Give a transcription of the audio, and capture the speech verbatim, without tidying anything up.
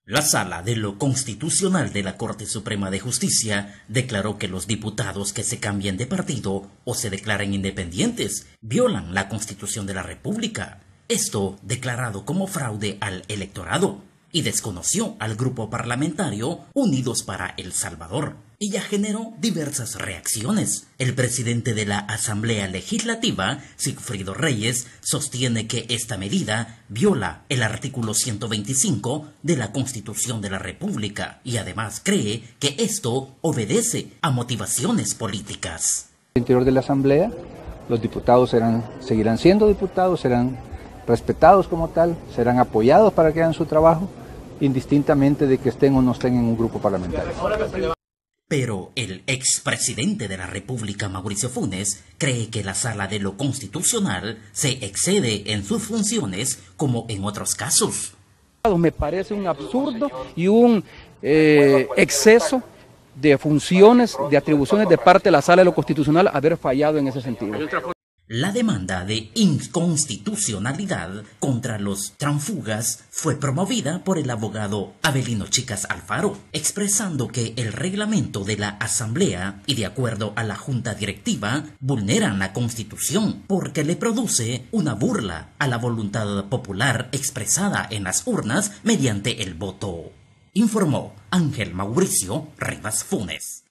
La Sala de lo Constitucional de la Corte Suprema de Justicia declaró que los diputados que se cambien de partido o se declaren independientes violan la Constitución de la República. Esto declarado como fraude al electorado y desconoció al grupo parlamentario Unidos para El Salvador. Y ya generó diversas reacciones. El presidente de la Asamblea Legislativa, Sigfrido Reyes, sostiene que esta medida viola el artículo ciento veinticinco de la Constitución de la República y además cree que esto obedece a motivaciones políticas. En el interior de la Asamblea, los diputados serán, seguirán siendo diputados, serán respetados como tal, serán apoyados para que hagan su trabajo, indistintamente de que estén o no estén en un grupo parlamentario. Pero el expresidente de la República, Mauricio Funes, cree que la Sala de lo Constitucional se excede en sus funciones como en otros casos. Me parece un absurdo y un eh, exceso de funciones, de atribuciones de parte de la Sala de lo Constitucional haber fallado en ese sentido. La demanda de inconstitucionalidad contra los tránsfugas fue promovida por el abogado Avelino Chicas Alfaro, expresando que el reglamento de la Asamblea y de acuerdo a la Junta Directiva vulneran la Constitución porque le produce una burla a la voluntad popular expresada en las urnas mediante el voto. Informó Ángel Mauricio Rivas Funes.